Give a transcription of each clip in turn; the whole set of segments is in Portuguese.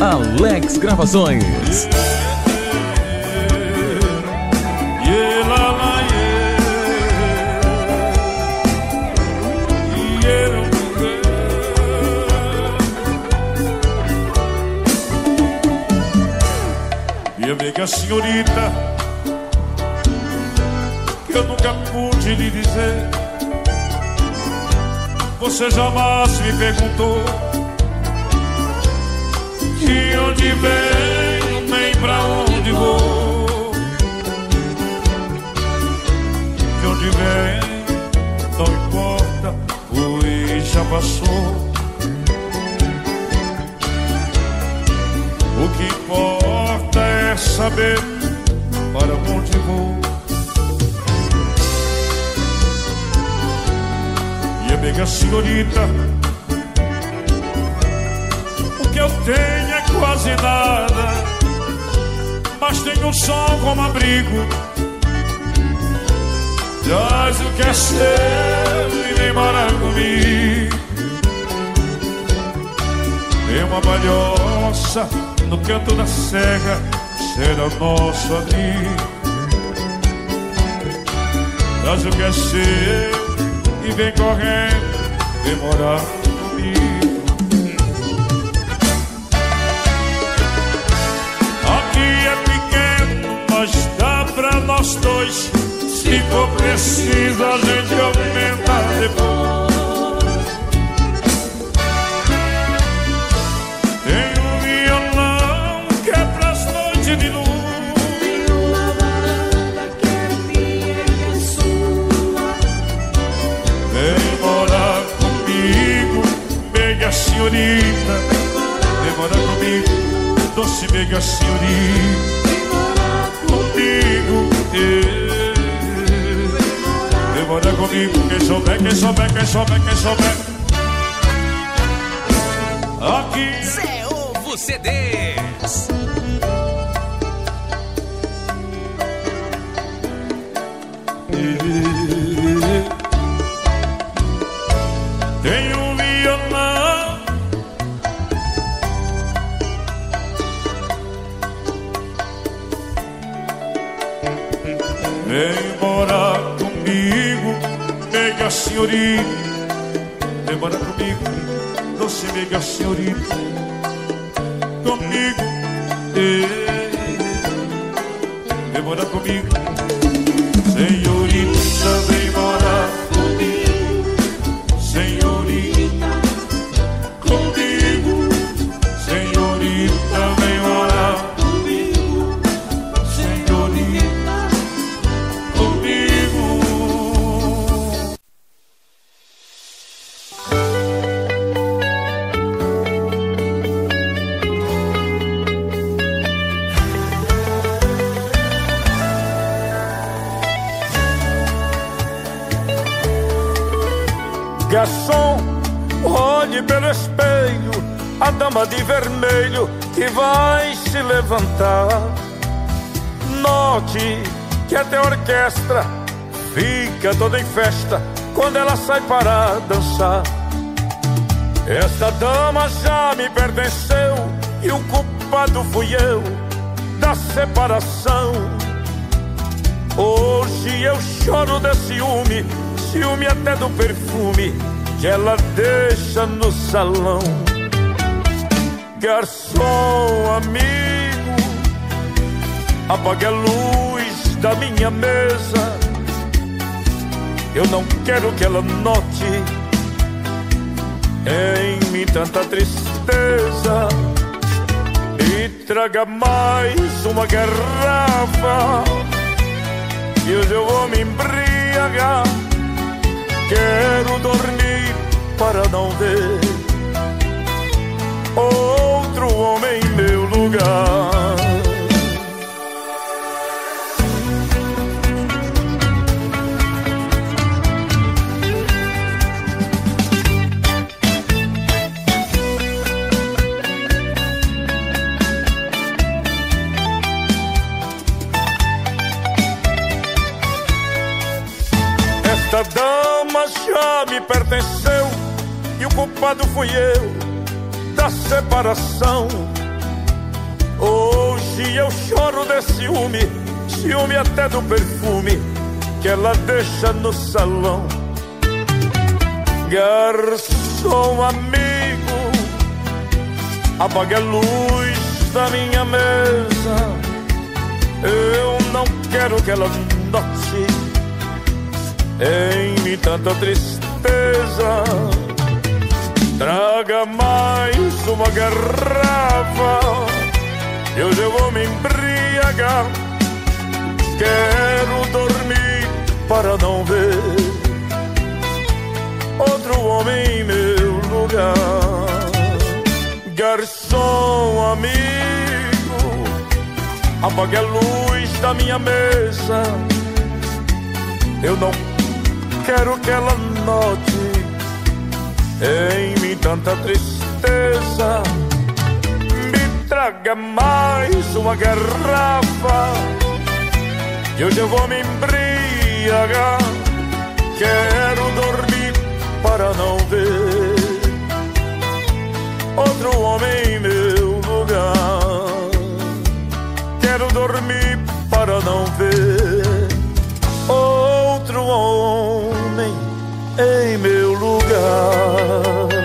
Alex Gravações. Minha amiga senhorita, que eu nunca pude lhe dizer, você jamais me perguntou de onde venho, nem pra onde vou. De onde venho, não importa, foi, já passou. O que importa é saber para onde vou. E amiga senhorita, o que eu tenho é quase nada, mas tenho um som como abrigo. Traz o que é seu e vem morar comigo. Tem uma balhoça no canto da serra, será nosso amigo. Traz o que é seu e vem correndo, vem morar comigo. Aqui é pequeno, mas dá pra nós dois. Se for preciso, a gente aumenta depois. De luz. Tem uma varanda que é minha e que é sua. Vem morar comigo, mega senhorita. Vem morar comigo, doce mega senhorita. Vem morar Comigo, vem morar comigo. Quem souber, quem souber, quem souber, quem souber. Aqui Zé Ovo CDs. tem um violão, vem morar comigo, mega senhorita. Vem morar comigo, doce mega senhorita. Comigo, vem morar comigo, senhorita, vem morar comigo, senhorita, comigo, senhorita, vem morar comigo, senhorita, comigo. Garçom, olhe pelo espelho a dama de vermelho que vai se levantar. Note que até a orquestra fica toda em festa quando ela sai para dançar. Esta dama já me pertenceu e o culpado fui eu da separação. Hoje eu choro de ciúme, ciúme até do perfume que ela deixa no salão. Garçom, amigo, apague a luz da minha mesa. Eu não quero que ela note em mim tanta tristeza. E traga mais uma garrafa, que hoje eu vou me embriagar. Quero dormir para não ver outro homem em meu lugar. Esta dama já me pertenceu e o culpado fui eu da separação. Hoje eu choro de ciúme, ciúme até do perfume que ela deixa no salão. Garçom amigo, apague a luz da minha mesa. Eu não quero que ela note em mim tanta tristeza. Traga mais uma garrafa, eu já vou me embriagar. Quero dormir para não ver outro homem em meu lugar. Garçom amigo, apague a luz da minha mesa. Eu não quero que ela note em mim tanta tristeza. Me traga mais uma garrafa, eu já vou me embriagar. Quero dormir para não ver outro homem em meu lugar. Quero dormir para não ver outro homem em meu lugar.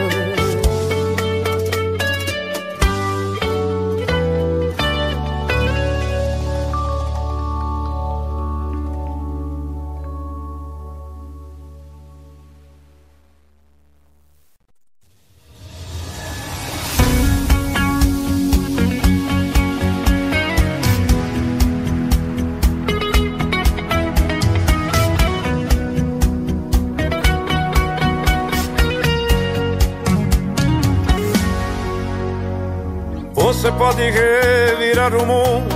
Você pode revirar o mundo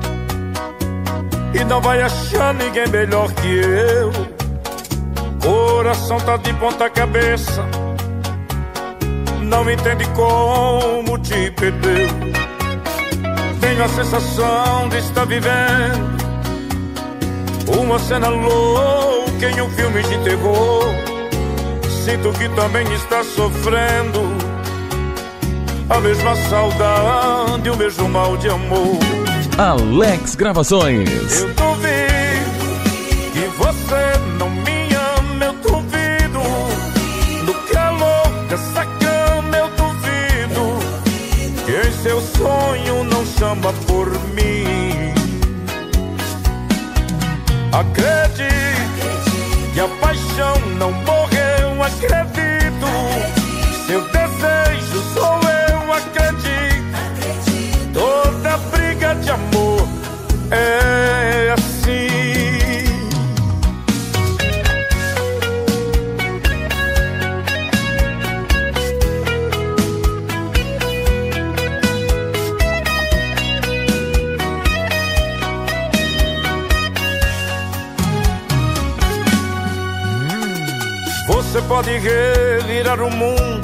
e não vai achar ninguém melhor que eu. Coração tá de ponta cabeça, não entende como te perdeu. Tenho a sensação de estar vivendo uma cena louca em um filme de terror. Sinto que também está sofrendo a mesma saudade, o mesmo mal de amor. Alex Gravações. Eu duvido que você não me ama, eu duvido. No calor dessa cama eu duvido que em seu sonho não chama por mim. Acredite que a paixão não morreu, acredito. Seu desejo sou eu, acredito. Toda briga de amor é assim. Você pode revirar o mundo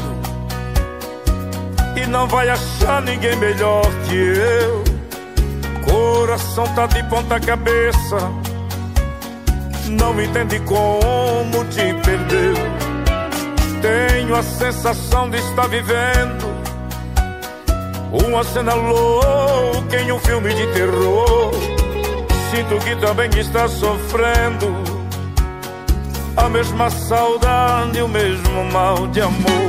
e não vai achar ninguém melhor que eu. Coração tá de ponta cabeça, não entende como te perdeu. Tenho a sensação de estar vivendo uma cena louca em um filme de terror. Sinto que também está sofrendo a mesma saudade, o mesmo mal de amor.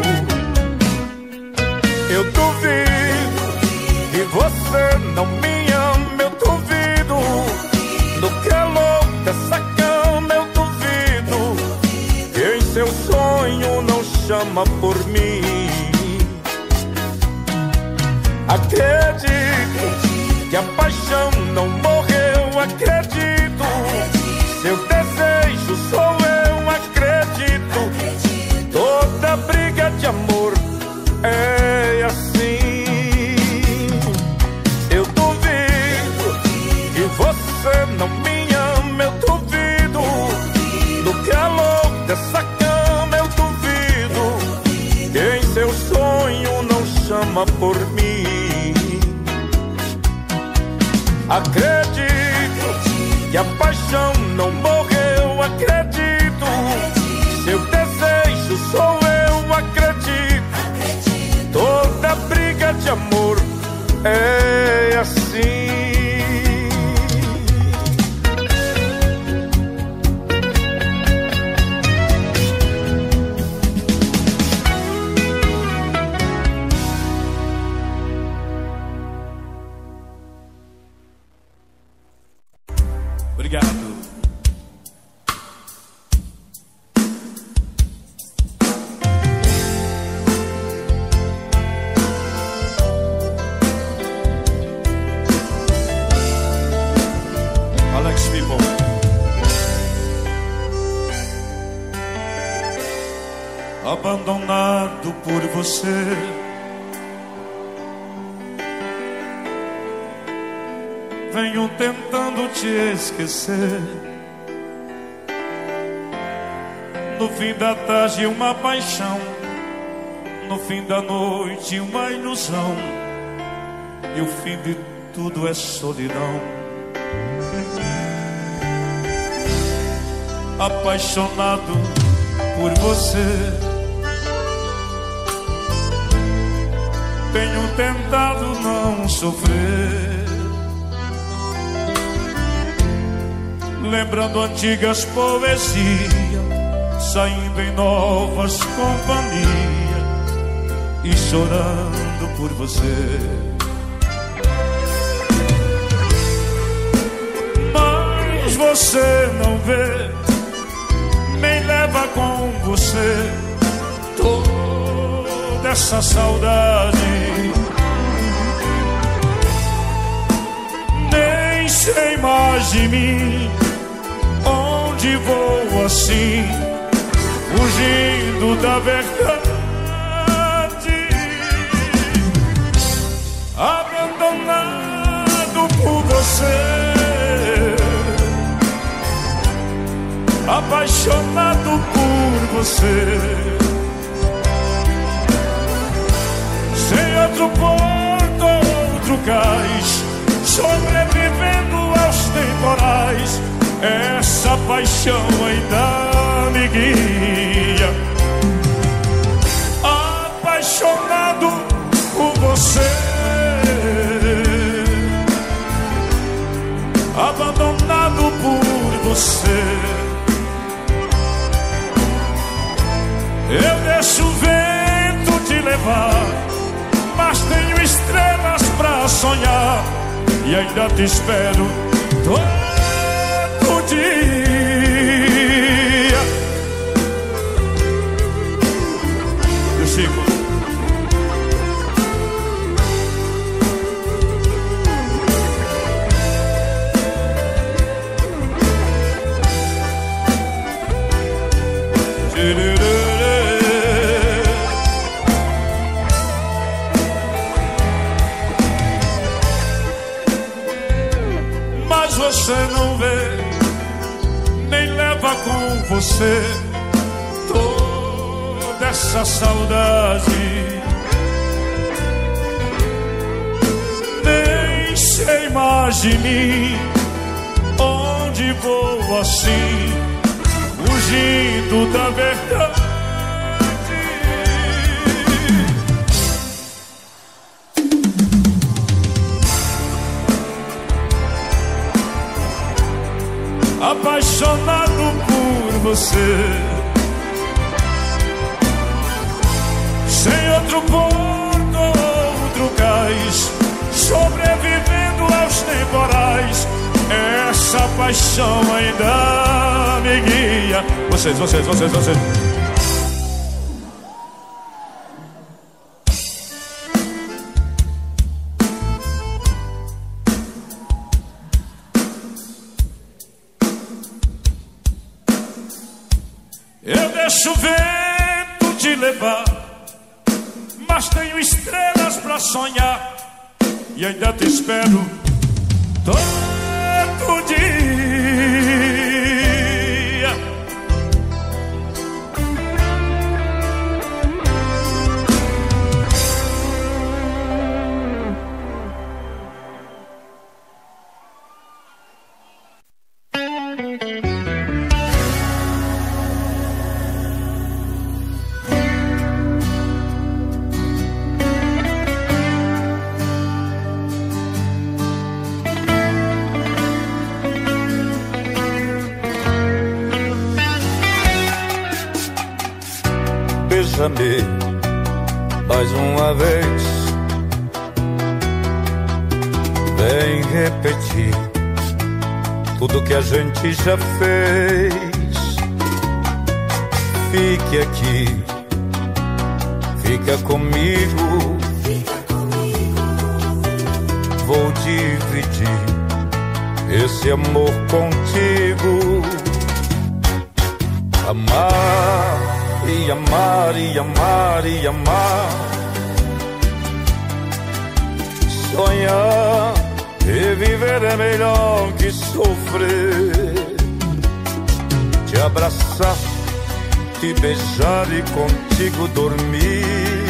Eu duvido que você não me ama, eu duvido. No calor dessa cama eu duvido que em seu sonho não chama por mim. Acredito que a paixão não morreu, acredito. Seu desejo sou eu, acredito. Toda briga de amor é assim. Eu duvido que você não me ama, eu duvido. No calor dessa cama eu duvido que em seu sonho não chama por mim. Acredito que a paixão não morreu, acredito. Seu desejo sou eu, acredito. Toda briga de amor é assim. assim. Obrigado. Alex People. Abandonado por você, venho tentando te esquecer. No fim da tarde uma paixão, no fim da noite uma ilusão, e o fim de tudo é solidão. Apaixonado por você, tenho tentado não sofrer, lembrando antigas poesias, saindo em novas companhias e chorando por você. Mas você não vê, nem leva com você toda essa saudade. Nem sei mais de mim, onde vou assim, fugindo da verdade. Abandonado por você, apaixonado por você, sem outro porto, outro cais, sobrevivendo aos temporais. Essa paixão ainda me guia. Apaixonado por você, abandonado por você, eu deixo o vento te levar, mas tenho estrelas pra sonhar, e ainda te espero todo dia. Eu sigo. Mas você não vê, nem leva com você toda essa saudade. Nem sei mais de mim, onde vou assim, fugindo da verdade. Apaixonado por você, sem outro porto, outro cais, sobrevivendo aos temporais. Essa paixão ainda me guia. Vocês. Eu deixo o vento te levar, mas tenho estrelas pra sonhar, e ainda te espero todo dia. Tenta-me mais uma vez, vem repetir tudo que a gente já fez. Fique aqui, fica comigo, vou dividir esse amor contigo. Amar e amar e amar e amar, sonhar e viver é melhor que sofrer. Te abraçar, te beijar e contigo dormir,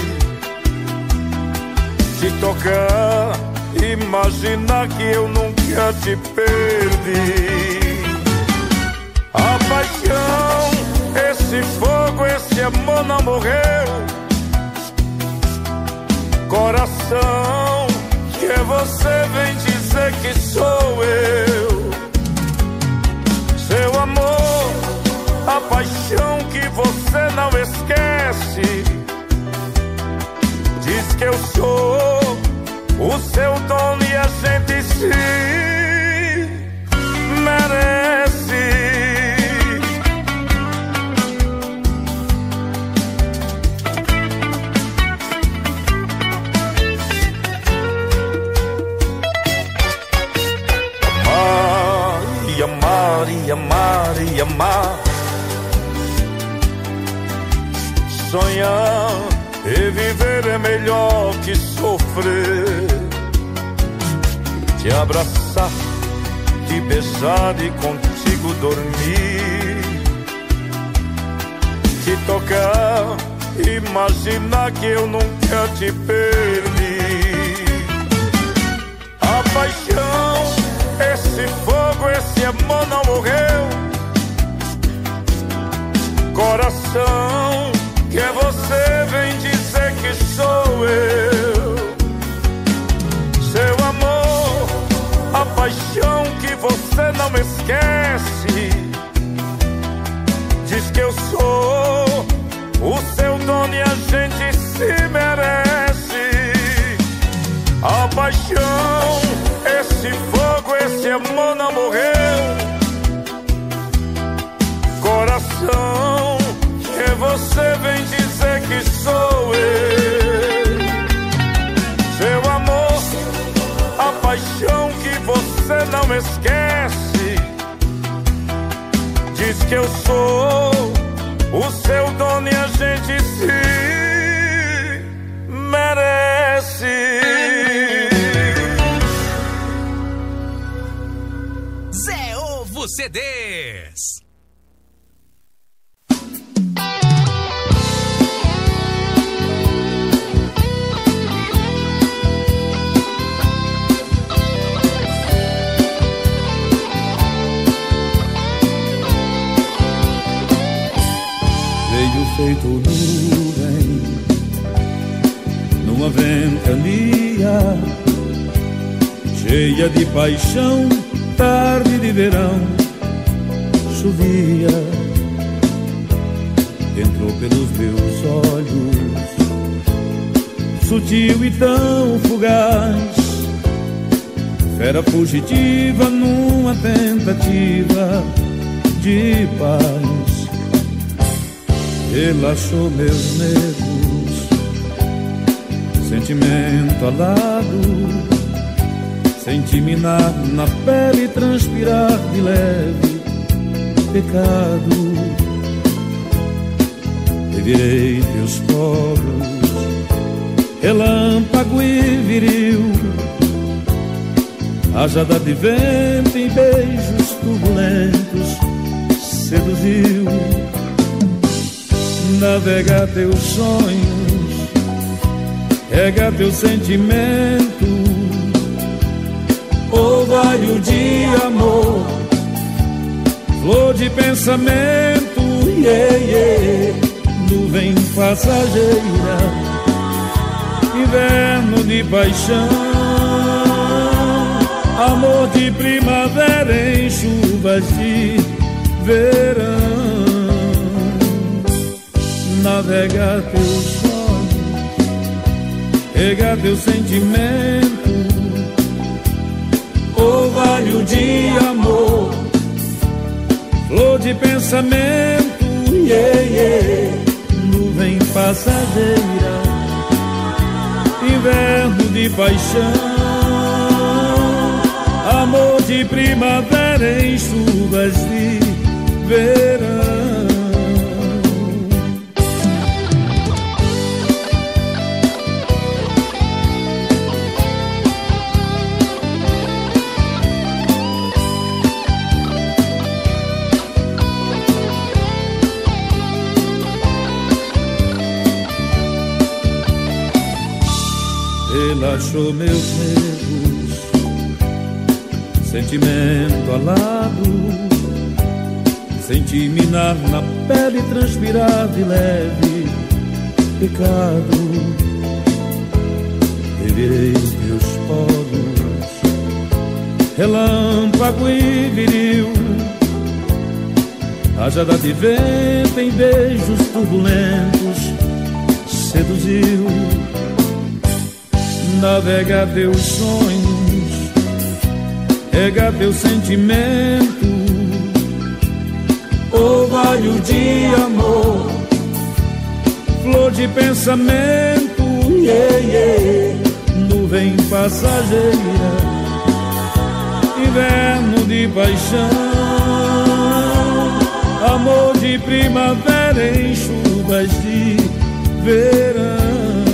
te tocar, imaginar que eu nunca te perdi. A paixão, esse fogo, esse amor não morreu. Coração, que você vem dizer que sou eu. Seu amor, a paixão que você não esquece, diz que eu sou o seu dono e a gente se merece. Amar e amar e amar, sonhar e viver é melhor que sofrer. Te abraçar, te beijar e contigo dormir, te tocar, imaginar que eu nunca te perdi. A paixão, esse fogo, esse amor não morreu. Coração, que você vem dizer que sou eu. Seu amor, a paixão que você não esquece, diz que eu sou o seu dono e a gente se merece. A paixão, esse fogo, esse amor não morreu. Coração, que você vem dizer que sou eu. Seu amor, a paixão que você não esquece, diz que eu sou o seu dono e a gente se merece. CDs. Veio feito nuvem numa ventania cheia de paixão. Tarde de verão, chovia, entrou pelos meus olhos, sutil e tão fugaz, fera fugitiva numa tentativa de paz. Relaxou meus medos, sentimento alado, senti minar na pele e transpirar de leve pecado. Revirei teus poros, relâmpago e viril, rajada de vento em beijos turbulentos seduziu. Navega teus sonhos, rega teu sentimento, orvalho de amor, flor de pensamento, nuvem passageira, inverno de paixão, amor de primavera em chuvas de verão. navegar teu sonho, regar teu sentimento, orvalho de amor, flor de pensamento, nuvem passageira, inverno de paixão, amor de primavera em chuvas de verão. Relaxou meus nervos, sentimento alado, senti minar na pele, transpirar de leve pecado. Revirei meus poros, relâmpago e viril, rajada de vento em beijos turbulentos seduziu. Navegar teus sonhos, regar teu sentimento, orvalho de amor, flor de pensamento, nuvem passageira, inverno de paixão, amor de primavera em chuvas de verão.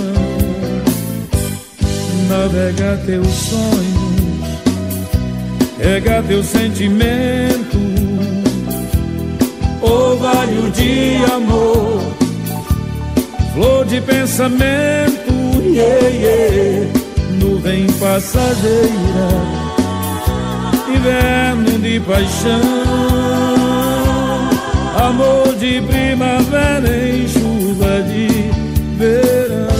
Navegar teus sonhos, regar teu sentimento, orvalho de amor, flor de pensamento, nuvem passageira, inverno de paixão, amor de primavera em chuva de verão.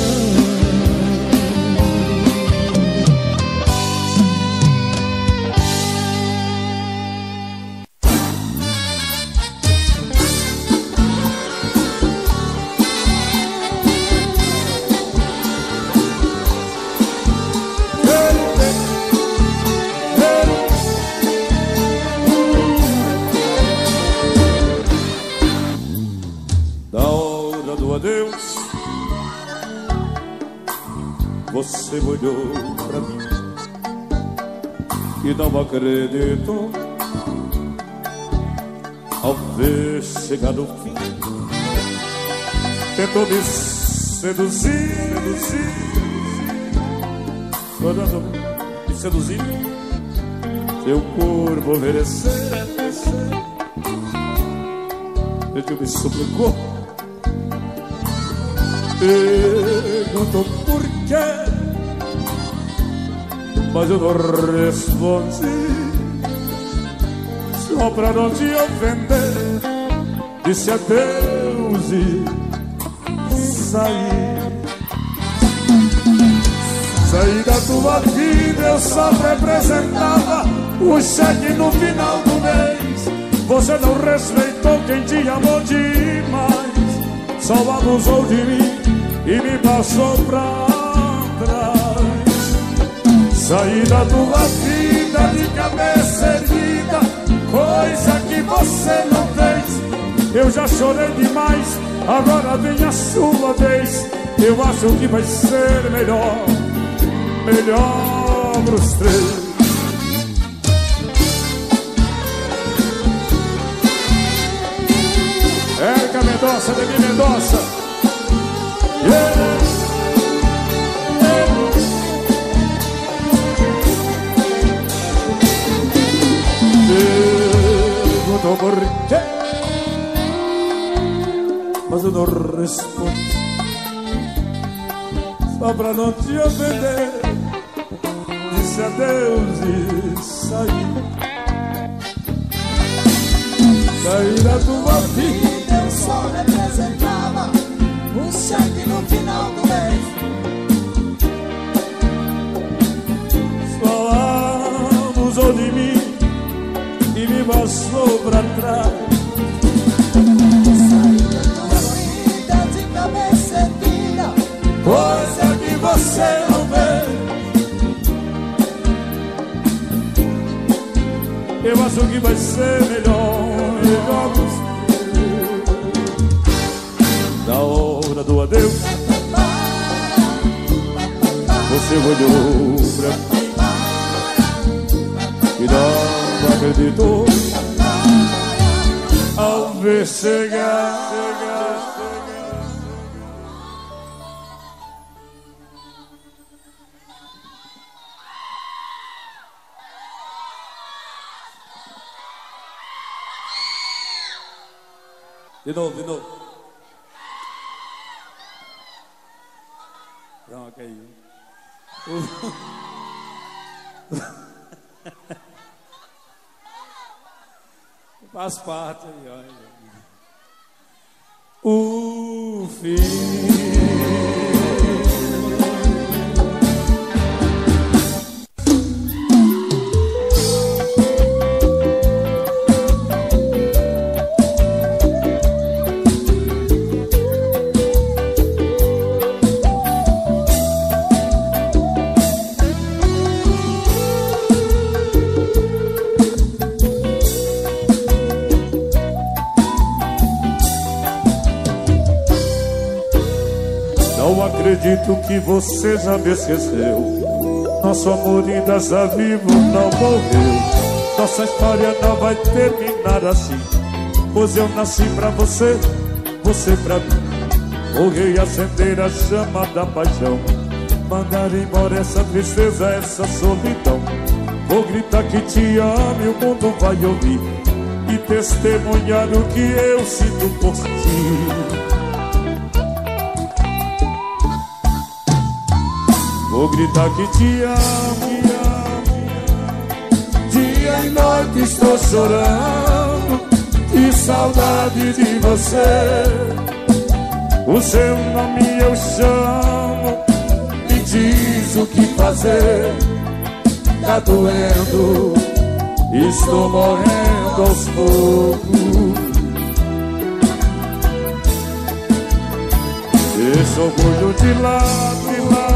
Você olhou pra mim e não acreditou ao ver chegar no fim. Tentou me seduzir, chorando me seduzir. Seu corpo oferecer, ele me suplicou, perguntou por quê, mas eu não respondi. Só pra não te ofender, disse adeus e saí. Saí da tua vida, eu só representava o cheque no final do mês. Você não respeitou quem te amou demais, só abusou de mim e me passou pra trás. Saí da tua vida de cabeça erguida, coisa que você não fez. Eu já chorei demais, agora vem a sua vez. Eu acho que vai ser melhor, melhor pros três. Érica Mendonça, Demi Mendonça, perguntou por quê, mas eu não respondi. Só pra não te ofender, disse adeus e saí. Saí da tua vida, eu só representava um cheque no final do mês. Só abusou de mim e me passou pra trás. Saí da tua vida de que vai ser melhor na hora do adeus. Você olhou pra mim e não acreditou ao ver chegar. De novo. Pronto, aí. Faz parte aí, olha. O fim. Acredito que você já me esqueceu. Nosso amor ainda está vivo, não morreu. Nossa história não vai terminar assim, pois eu nasci pra você, você pra mim. Morri acender a chama da paixão, mandar embora essa tristeza, essa solidão. Vou gritar que te amo e o mundo vai ouvir e testemunhar o que eu sinto por ti. Vou gritar que te amo, dia e noite estou chorando, de saudade de você. O seu nome eu chamo, me diz o que fazer. Tá doendo, estou morrendo aos poucos. Deixa o orgulho de lado,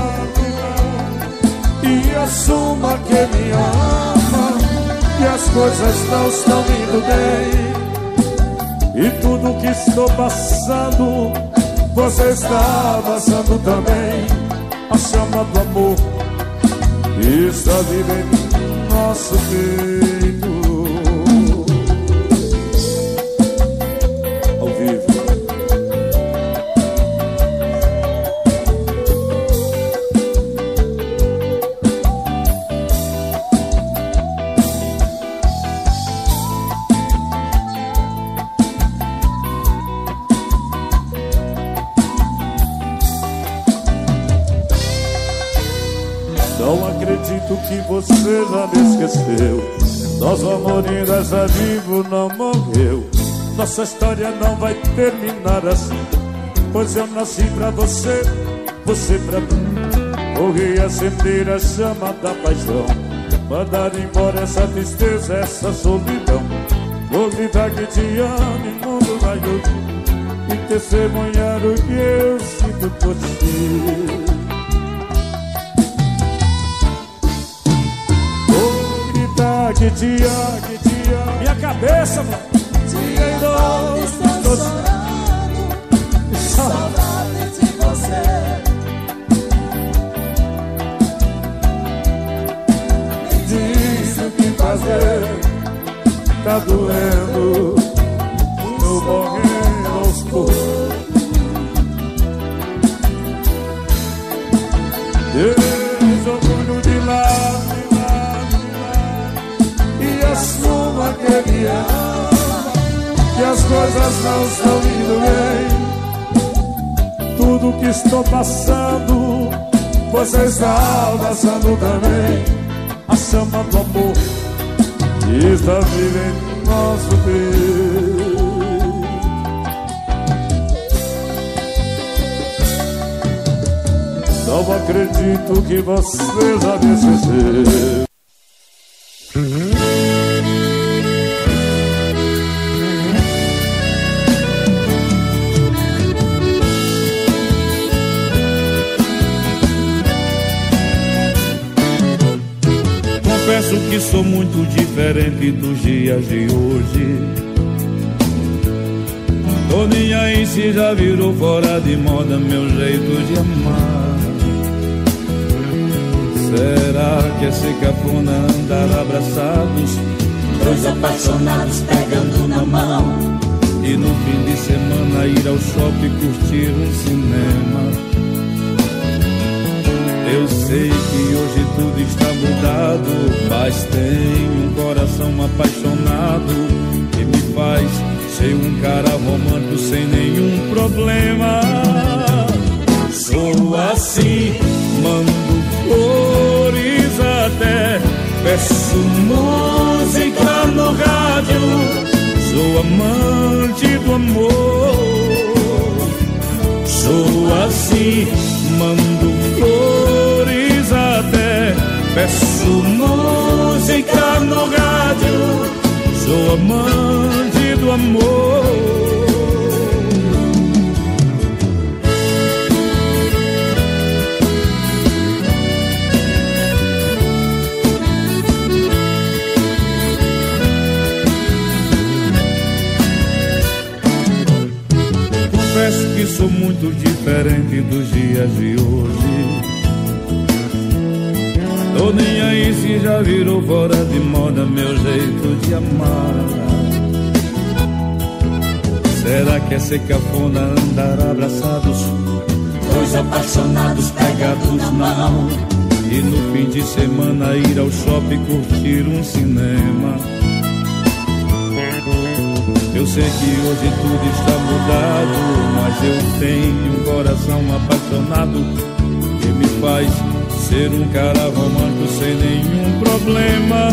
e assuma que me ama, que as coisas não estão indo bem. E tudo que estou passando, você está passando também. A chama do amor está vivendo em nosso peito. Ao vivo. Não acredito que você já me esqueceu. Nosso amor ainda está vivo, não morreu. Nossa história não vai terminar assim, pois eu nasci pra você, você pra mim. Morri acender a chama da paixão, mandar embora essa tristeza, essa solidão. Vou gritar que te amo e o mundo vai ouvir e testemunhar o que eu sinto por ti. Que dia, minha cabeça, mano. Dia e noite estou chorando, saudade de você. Me diz o que fazer. Tá doendo, tô morrendo aos poucos. Deixa o orgulho de lado e assuma que me ama, que as coisas não estão indo bem. Tudo que estou passando, você está passando também. A chama do amor está vivendo em nosso peito. Não acredito que você já me esqueceu. Confesso que sou muito diferente dos dias de hoje. Tô nem aí se já virou fora de moda meu jeito de amar. Será que é ser cafona andar abraçados, Dois apaixonados pegando na mão, e no fim de semana ir ao shopping curtir um cinema? Eu sei que hoje tudo está mudado, mas tenho um coração apaixonado que me faz ser um cara romântico sem nenhum problema. Sou assim, mando flores até, peço música no rádio, sou amante do amor. Sou assim, mando flores até, peço música no rádio, sou amante do amor. Confesso que sou muito diferente dos dias de hoje. Tô nem aí se já virou fora de moda meu jeito de amar. Será que é ser cafona andar abraçados, dois apaixonados pegados na mão, e no fim de semana ir ao shopping curtir um cinema? Eu sei que hoje tudo está mudado, mas eu tenho um coração apaixonado que me faz ser um cara romântico sem nenhum problema.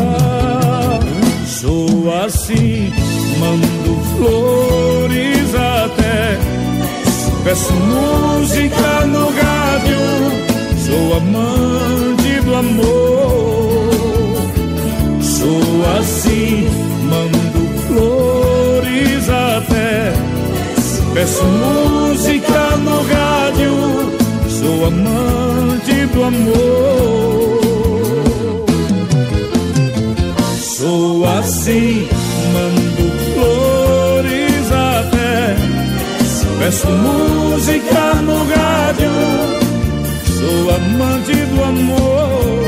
Sou assim, mando flores até, peço música no rádio, sou amante do amor. Sou assim, mando flores até, peço música no rádio, sou amante do amor. Sou assim, mando flores até, peço música no rádio, sou amante do amor.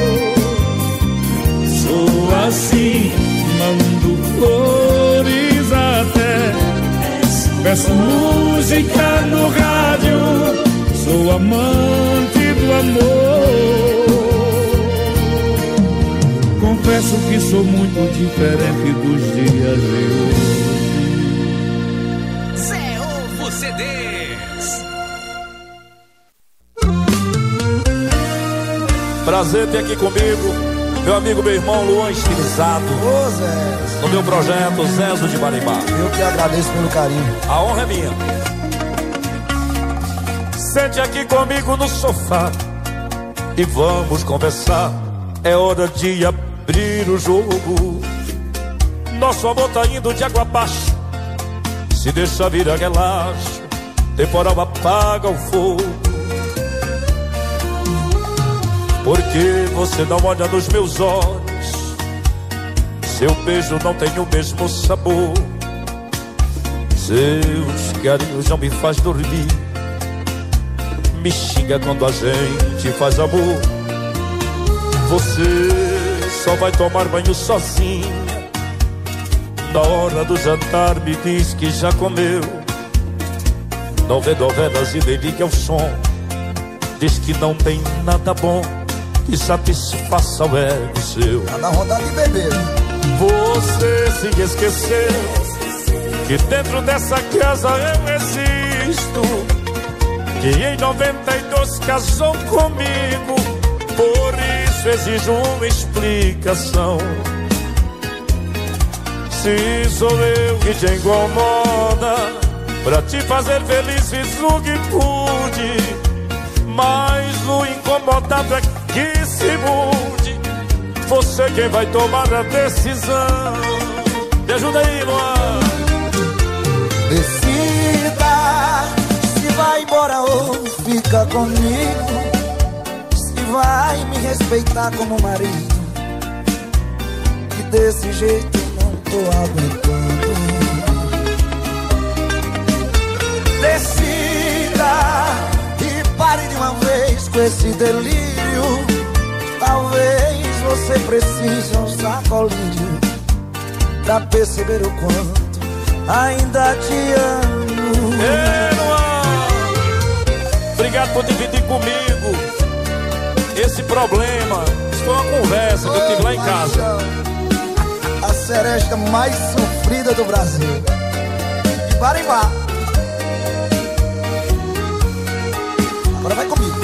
Sou assim, mando flores até, peço música no rádio, sou amante do amor. Confesso que sou muito diferente dos dias de hoje. Zé Ovo CDs. Prazer ter aqui comigo meu amigo, meu irmão Luan Estilizado. Ô Zé, No meu projeto Zezo de Maribá. eu que agradeço pelo carinho. A honra é minha. Sente aqui comigo no sofá e vamos conversar. É hora de abrir o jogo. Nosso amor tá indo de água abaixo. Se deixa virar relaxo, temporal apaga o fogo. Porque você não olha nos meus olhos, seu beijo não tem o mesmo sabor, seus carinhos não me faz dormir, me xinga quando a gente faz amor. Você só vai tomar banho sozinha, na hora do jantar me diz que já comeu. Não vê novelas e nem liga o som, diz que não tem nada bom que satisfaça o ego seu. Tá na vontade de beber. Você se esqueceu que dentro dessa casa eu existo, que em 92 casou comigo, por isso exijo uma explicação. Se sou eu que te incomoda, pra te fazer feliz fiz o que pude, mas o incomodado é que se mude. Você quem vai tomar a decisão. Me ajuda aí, Luan. Decida se vai embora ou fica comigo, se vai me respeitar como marido desse jeito eu não tô aguentando. Decida e pare de uma vez com esse delírio. Talvez você precise usar colírio pra perceber o quanto ainda te amo. Ei, Luan, obrigado por dividir comigo esse problema. Isso foi uma conversa que eu tive lá em casa. A seresta mais sofrida do Brasil, de Barimbá. Agora vai comigo.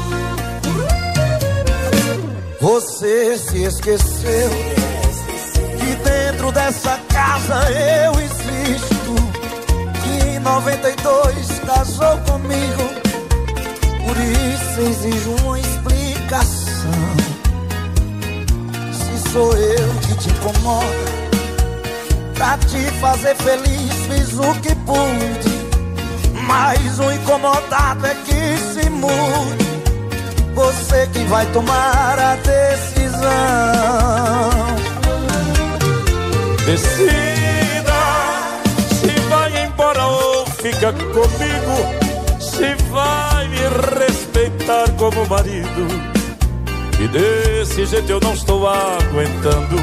Você se esqueceu que dentro dessa casa eu existo, que em 92 casou comigo. Por isso exijo uma explicação. Se sou eu que te incomoda, pra te fazer feliz fiz o que pude, mas o incomodado é que se mude. Você que vai tomar a decisão. Decida se vai embora ou fica comigo, se vai me respeitar como marido. E desse jeito eu não estou aguentando.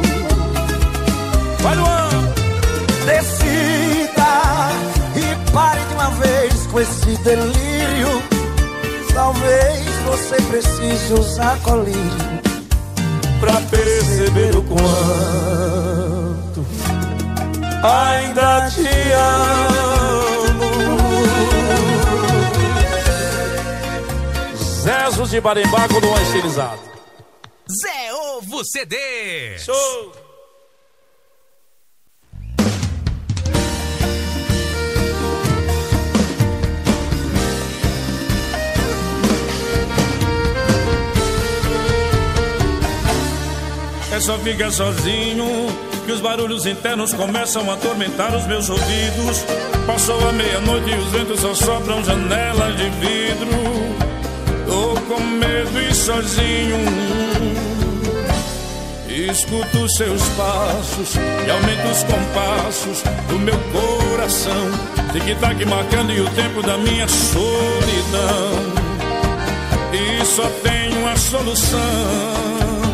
Vai, Luan! Decida e pare de uma vez com esse delírio. Talvez você precise usar colírio pra perceber o quanto ainda te amo. Zezo de Barimbá com Luan estilizado. Zé Ovo CD. Show! É só ficar sozinho que os barulhos internos começam a atormentar os meus ouvidos. Passou a meia-noite e os ventos só sopram janelas de vidro. Tô com medo e sozinho escuto seus passos e aumento os compassos do meu coração. Tic-tac marcando e o tempo da minha solidão. E só tem uma solução.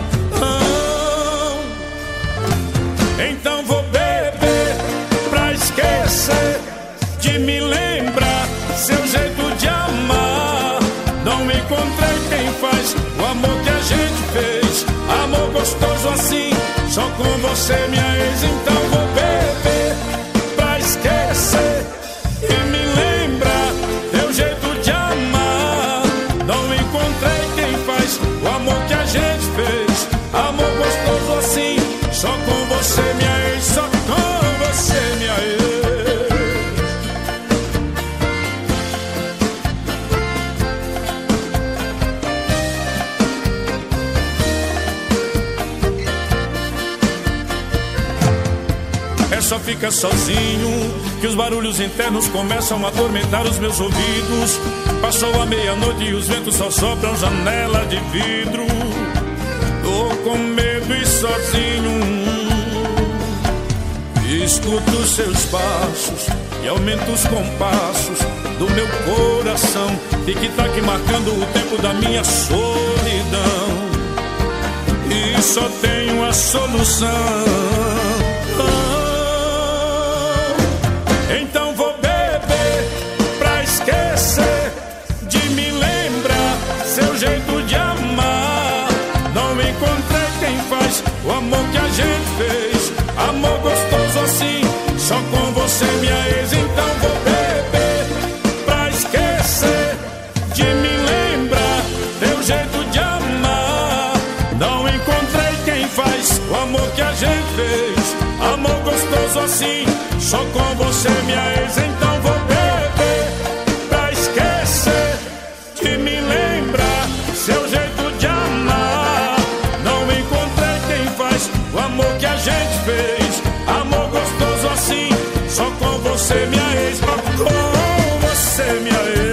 Então vou beber pra esquecer, de me lembrar seu jeito de amar. Não encontrei quem faz o amor que a gente fez, amor gostoso assim, só com você minha ex. Então vou beber pra esquecer e me lembrar teu jeito de amar. Não encontrei quem faz o amor que a gente fez, amor gostoso assim, só com você minha ex, só com você minha ex. É só ficar sozinho que os barulhos internos começam a atormentar os meus ouvidos. Passou a meia-noite e os ventos só sopram janela de vidro. Tô com medo e sozinho escuto seus passos e aumento os compassos do meu coração. Tic-tac marcando o tempo da minha solidão. E só tenho a solução. Então vou beber pra esquecer, de me lembrar seu jeito de amar. Não encontrei quem faz o amor que a gente fez, amor gostoso assim, só com você minha ex. Então vou beber pra esquecer, de me lembrar teu jeito de amar. Não encontrei quem faz o amor que a gente fez, amor gostoso assim, só com você minha ex. Então vou beber pra esquecer, de me lembrar seu jeito de amar. Não encontrei quem faz o amor que a gente fez, amor gostoso assim, só com você minha ex, só com você minha ex.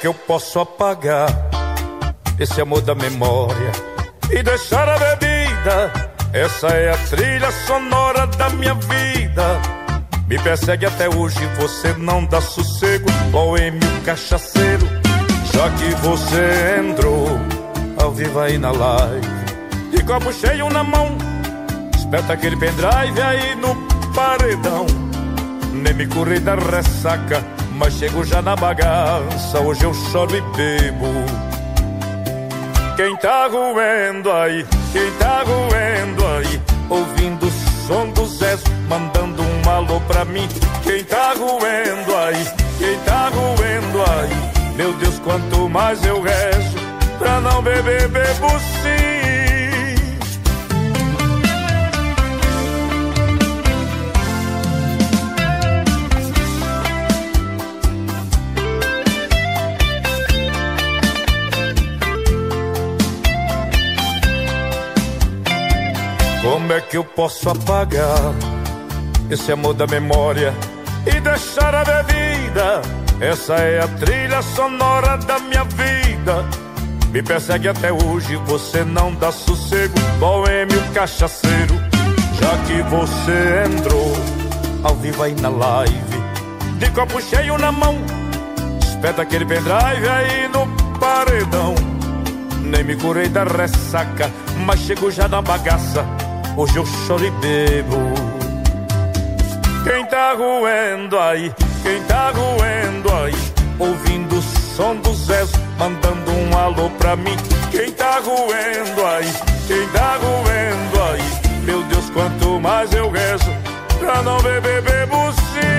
que eu posso apagar esse amor da memória e deixar a bebida? Essa é a trilha sonora da minha vida. Me persegue até hoje, você não dá sossego, boêmio cachaceiro. Já que você entrou ao vivo aí na live, de copo cheio na mão, espeta aquele pendrive aí no paredão. Nem me curei da ressaca, mas chego já na bagaça. Hoje eu choro e bebo. Quem tá roendo aí, quem tá roendo aí, ouvindo o som do Zé, mandando um alô pra mim. Quem tá roendo aí, quem tá roendo aí, meu Deus, quanto mais eu rezo pra não beber, bebo sim. Como é que eu posso apagar esse amor da memória e deixar a bebida? Essa é a trilha sonora da minha vida. Me persegue até hoje, você não dá sossego, boêmio cachaceiro. Já que você entrou ao vivo aí na live, de copo cheio na mão, espeta aquele pendrive aí no paredão. Nem me curei da ressaca, mas chego já na bagaça. Hoje eu choro e bebo. Quem tá roendo aí, quem tá roendo aí, ouvindo o som do Zé, mandando um alô pra mim. Quem tá roendo aí, quem tá roendo aí, meu Deus, quanto mais eu rezo pra não beber, bebo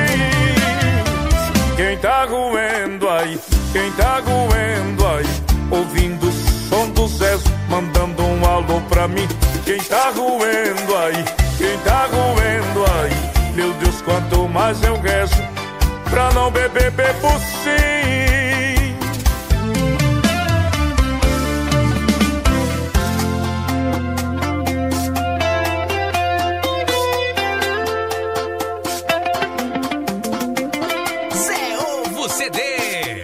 sim. Quem tá roendo aí, quem tá roendo aí, ouvindo o som do Zé, mandando um alô pra mim. Quem tá roendo aí, quem tá roendo aí, meu Deus, quanto mais eu rezo pra não beber, bebo sim. Zé Ovo CDs.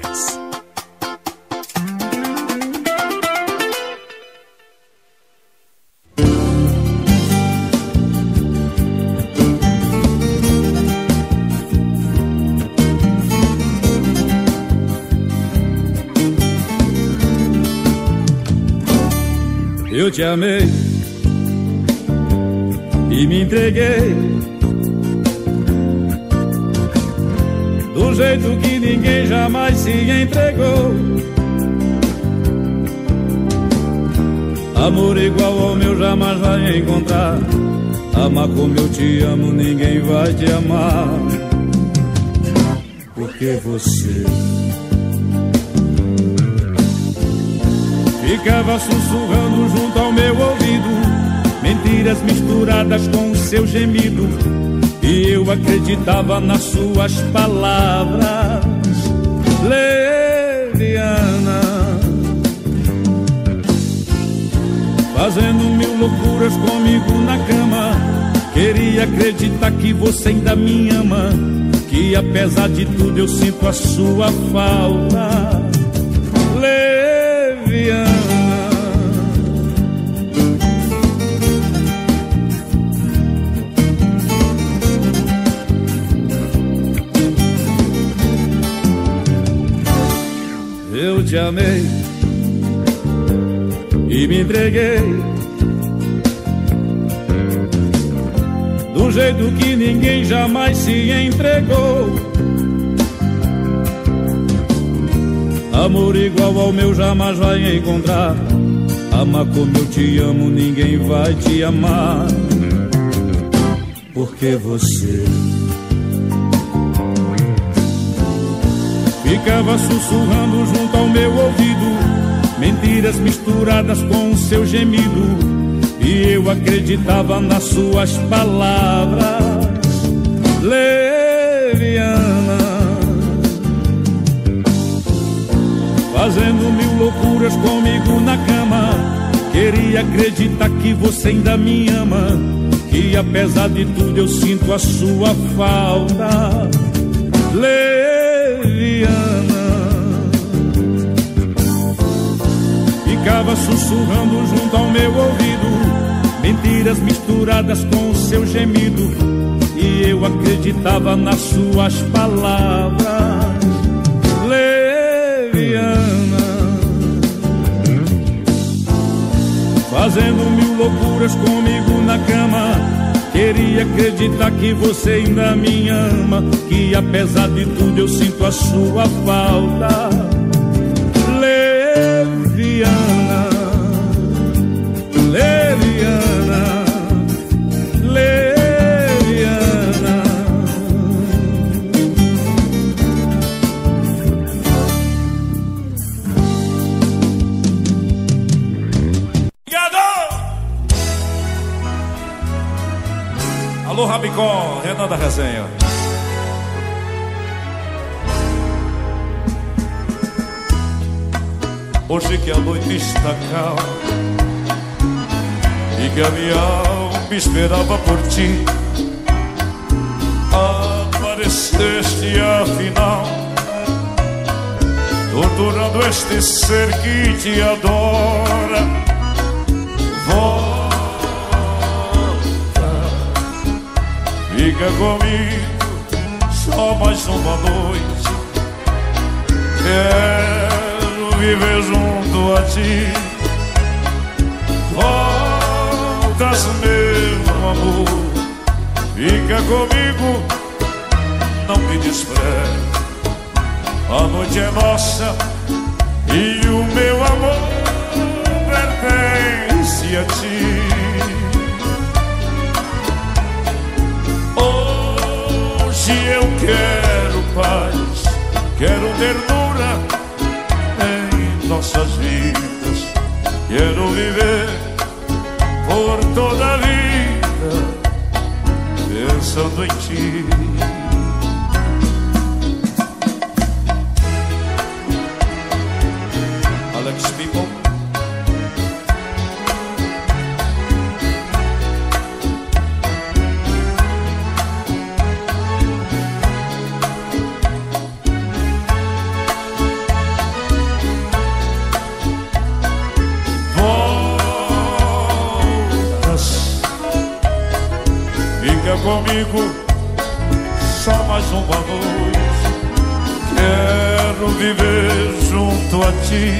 Eu te amei e me entreguei do jeito que ninguém jamais se entregou. Amor igual ao meu jamais vai encontrar. Amar como eu te amo, ninguém vai te amar. Porque você ficava sussurrando junto ao meu ouvido mentiras misturadas com o seu gemido, e eu acreditava nas suas palavras. Leviana, fazendo mil loucuras comigo na cama, queria acreditar que você ainda me ama, que apesar de tudo eu sinto a sua falta. Leviana, eu te amei e me entreguei do jeito que ninguém jamais se entregou. Amor igual ao meu jamais vai encontrar. Amar como eu te amo, ninguém vai te amar. Porque você ficava sussurrando junto ao meu ouvido mentiras misturadas com o seu gemido, e eu acreditava nas suas palavras. Leviana, fazendo mil loucuras comigo na cama, queria acreditar que você ainda me ama, que apesar de tudo eu sinto a sua falta. Leviana, ficava sussurrando junto ao meu ouvido, mentiras misturadas com o seu gemido, e eu acreditava nas suas palavras. Leviana, fazendo mil loucuras comigo na cama, queria acreditar que você ainda me ama, que apesar de tudo eu sinto a sua falta. Leviana, Leviana, Leviana. Alô, Rabicó, Renan da Resenha. Hoje que a noite está calma e que a minha alma esperava por ti, apareceste afinal, torturando este ser que te adora. Fica comigo só mais uma noite, quero viver junto a ti. Voltas, meu amor, fica comigo, não me despreze. A noite é nossa e o meu amor pertence a ti. Hoje eu quero paz, quero ternura em nossas vidas, quero viver por toda a vida pensando em ti. Alex People. Comigo só mais uma noite, quero viver junto a ti.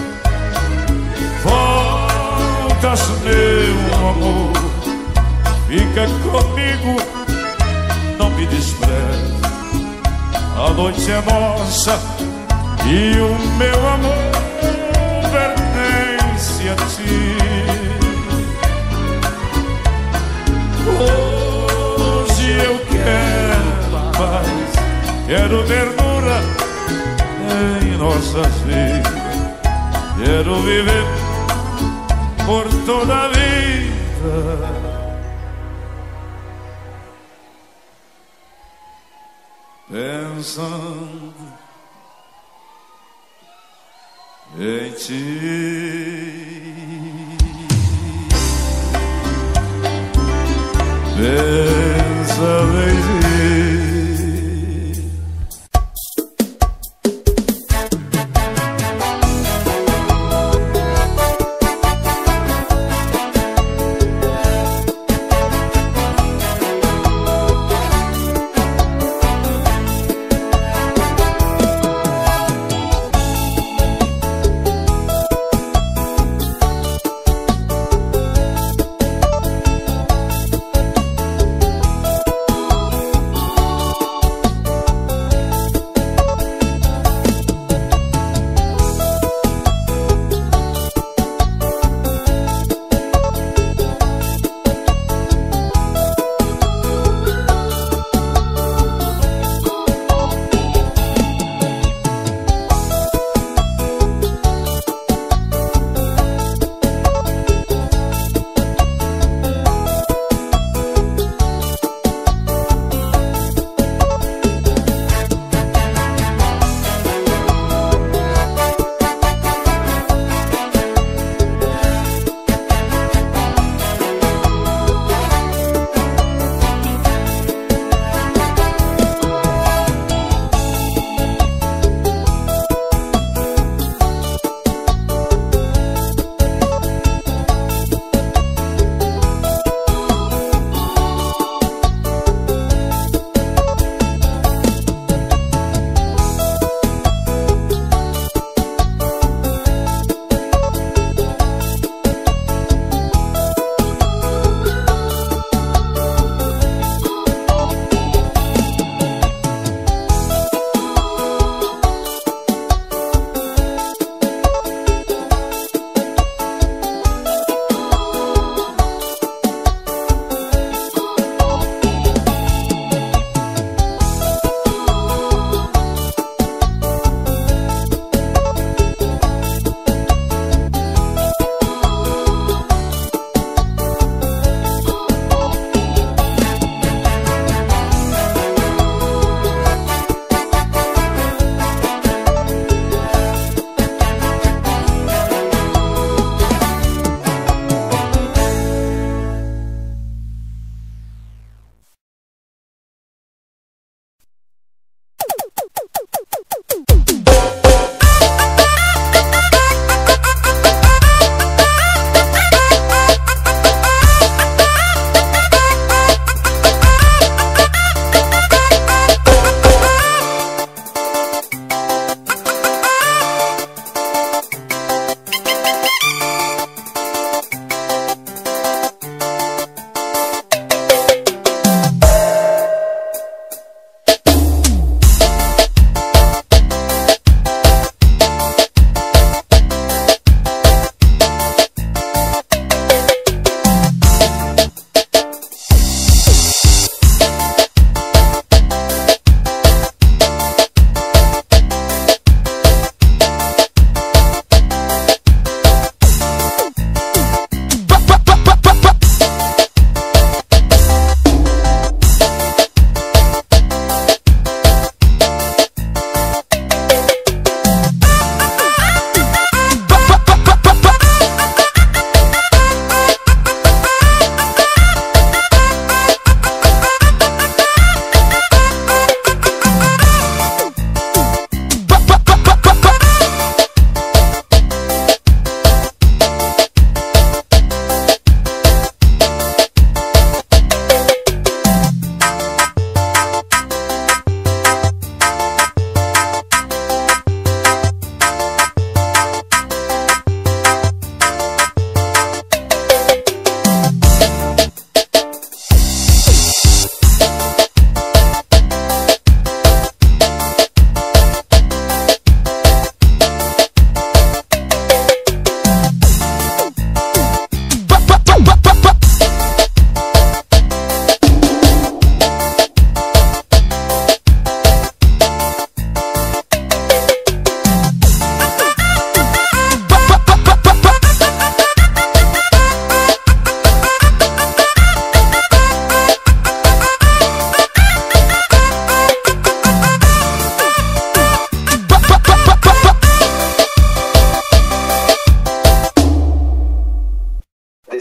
Voltas, meu amor, fica comigo, não me despreze. A noite é nossa e o meu amor pertence a ti. Eu quero paz, quero ternura em nossas vidas, quero viver por toda a vida pensando em ti. Pensando em ti.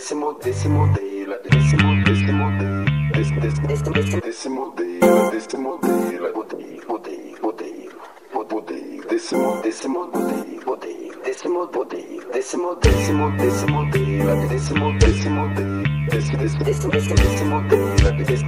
desse modelo, desse modelo, desse modelo, desse modelo, desse modelo, desse modelo, desse modelo, desse modelo, desse modelo, desse modelo, desse modelo, desse modelo, desse modelo, desse modelo, desse modelo, desse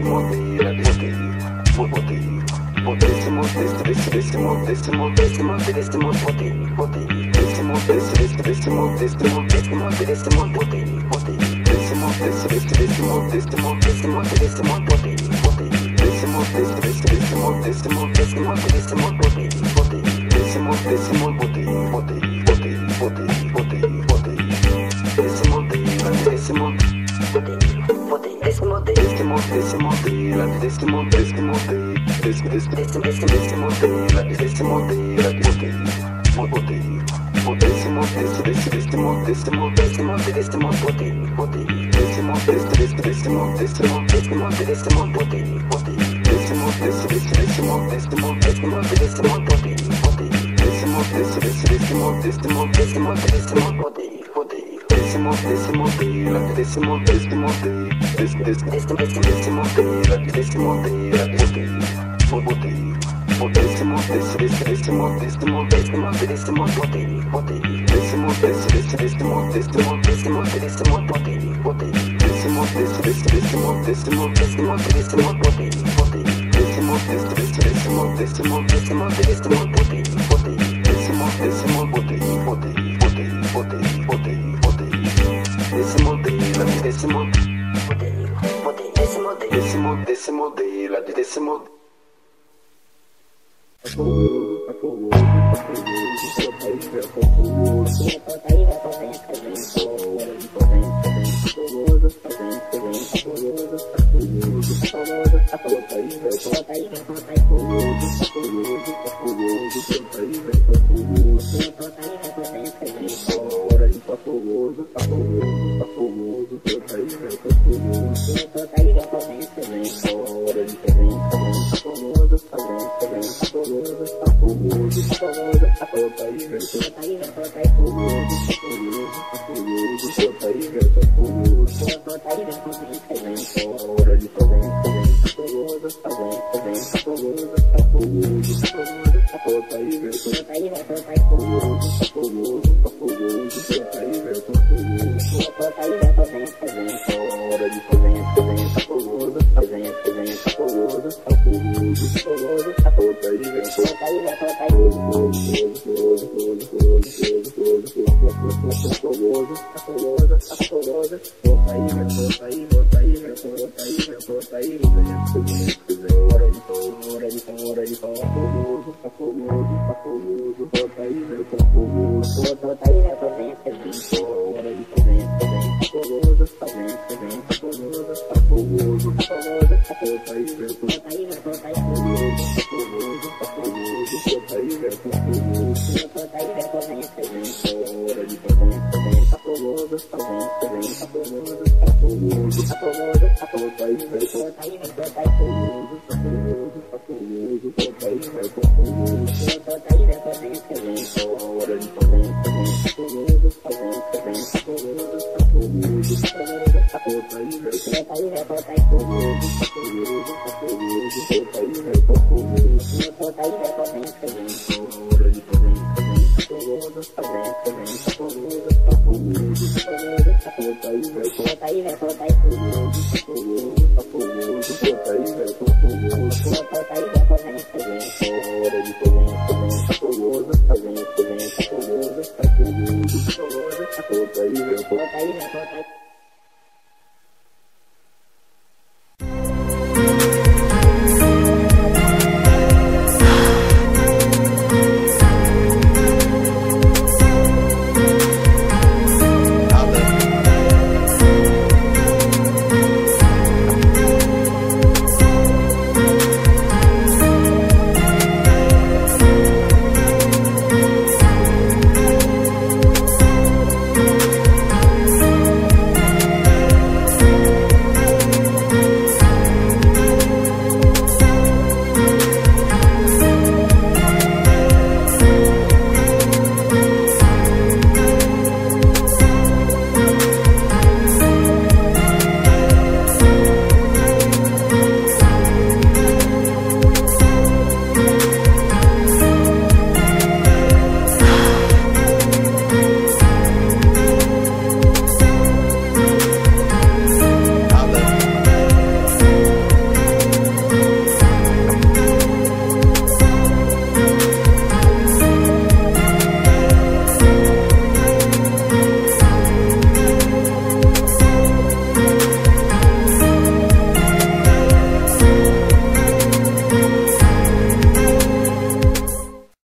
modelo,